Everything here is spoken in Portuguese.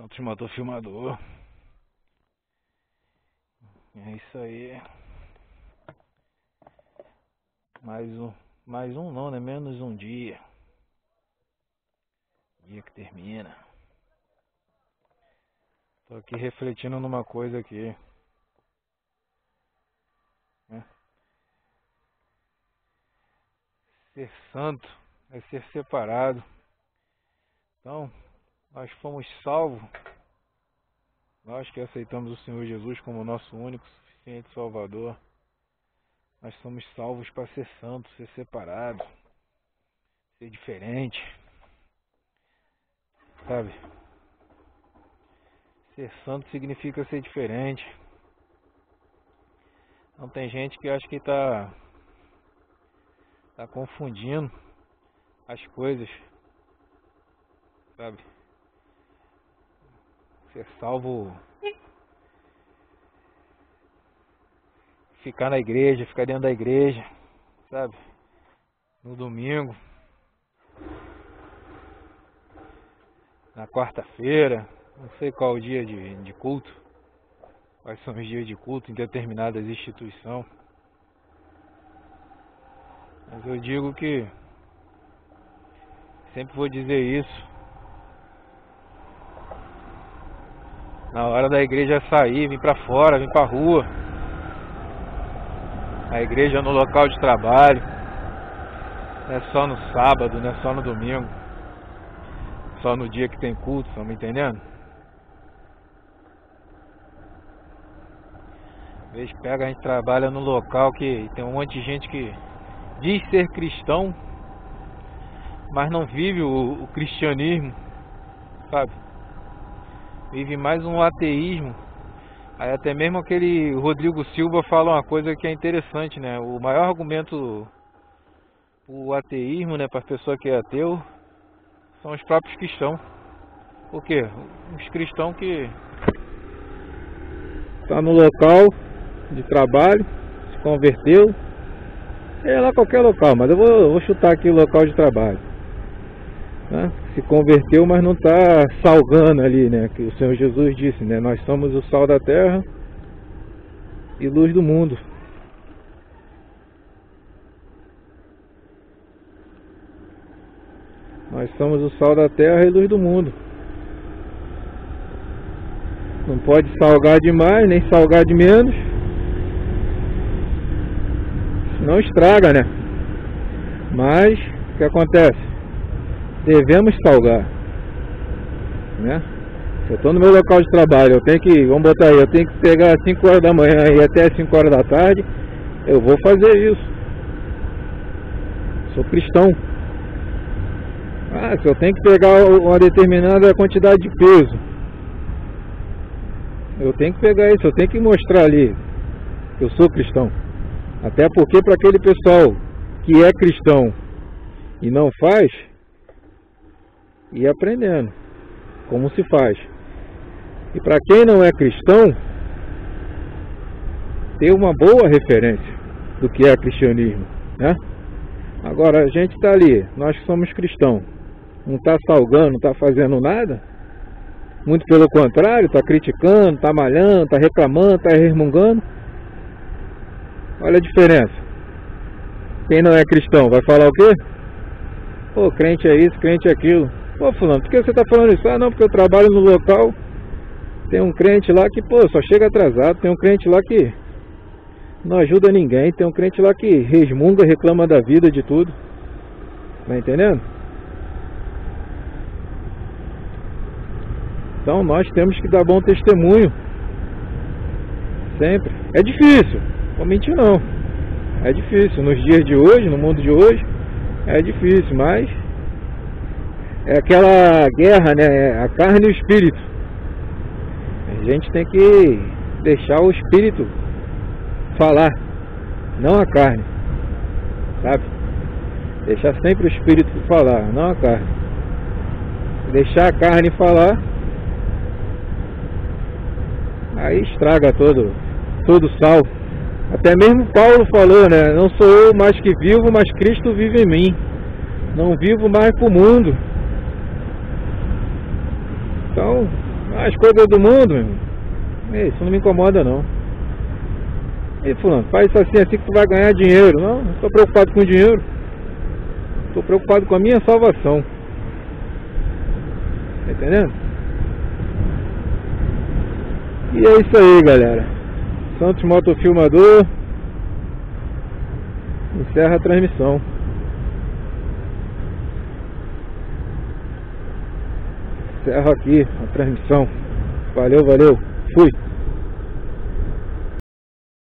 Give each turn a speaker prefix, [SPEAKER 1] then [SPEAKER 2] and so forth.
[SPEAKER 1] Santos matou o filmador. É isso aí. Mais um não, né? Menos um dia. Dia que termina. Tô aqui refletindo numa coisa aqui. Né? Ser santo é ser separado. Então, nós fomos salvos. Nós que aceitamos o Senhor Jesus como nosso único, suficiente Salvador. Nós somos salvos para ser santo, ser separado, ser diferente. Sabe? Ser santo significa ser diferente. Não tem gente que acha que tá confundindo as coisas. Sabe? Ser salvo, ficar na igreja, ficar dentro da igreja, sabe? No domingo, na quarta-feira, não sei qual o dia de culto, quais são os dias de culto em determinadas instituições. Mas eu digo que, sempre vou dizer isso, na hora da igreja sair, vir pra fora, vir pra rua. A igreja no local de trabalho. Não é só no sábado, não é só no domingo. Só no dia que tem culto, estão me entendendo? Às vezes pega, a gente trabalha no local que tem um monte de gente que diz ser cristão, mas não vive o cristianismo, sabe? Vive mais um ateísmo. Aí até mesmo aquele Rodrigo Silva fala uma coisa que é interessante, né? O maior argumento o ateísmo, né, para a pessoa que é ateu, são os próprios cristãos. Por quê? Os cristãos que estão no local de trabalho, se converteu, é lá qualquer local, mas eu vou chutar aqui o local de trabalho, né? Se converteu, mas não está salgando ali, né? Que o Senhor Jesus disse, né? Nós somos o sal da terra e luz do mundo. Nós somos o sal da terra e luz do mundo. Não pode salgar demais, nem salgar de menos. Senão estraga, né? Mas, o que acontece? Devemos salgar, né? Se eu estou no meu local de trabalho, eu tenho que, vamos botar aí, eu tenho que pegar às 5 horas da manhã e até às 5 horas da tarde, eu vou fazer isso. Sou cristão. Se eu tenho que pegar uma determinada quantidade de peso, eu tenho que pegar isso, eu tenho que mostrar ali que eu sou cristão. Até porque para aquele pessoal que é cristão e não faz, ir aprendendo como se faz. E para quem não é cristão, ter uma boa referência do que é cristianismo, né? Agora a gente está ali, nós que somos cristãos, não está salgando, não está fazendo nada, muito pelo contrário, está criticando, está malhando, está reclamando, está resmungando. Olha a diferença. Quem não é cristão vai falar o quê? Pô, crente é isso, crente é aquilo. Pô, fulano, por que você está falando isso? Não, porque eu trabalho no local, tem um crente lá que, pô, só chega atrasado, tem um crente lá que não ajuda ninguém, tem um crente lá que resmunga, reclama da vida, de tudo. Tá entendendo? Então nós temos que dar bom testemunho. Sempre. É difícil, vou mentir não. É difícil, nos dias de hoje, no mundo de hoje, é difícil, mas é aquela guerra, né? A carne e o espírito. A gente tem que deixar o espírito falar, não a carne, sabe? Deixar sempre o espírito falar, não a carne. Deixar a carne falar, aí estraga todo o sal. Até mesmo Paulo falou, né? Não sou eu mais que vivo, mas Cristo vive em mim. Não vivo mais para o mundo. Então, As coisas do mundo, meu irmão, isso não me incomoda não. E fulano, faz isso assim que tu vai ganhar dinheiro. Não estou preocupado com dinheiro. Estou preocupado com a minha salvação. Tá entendendo? E é isso aí, galera. Santos Motofilmador encerra a transmissão. Encerro aqui a transmissão. Valeu, valeu. Fui.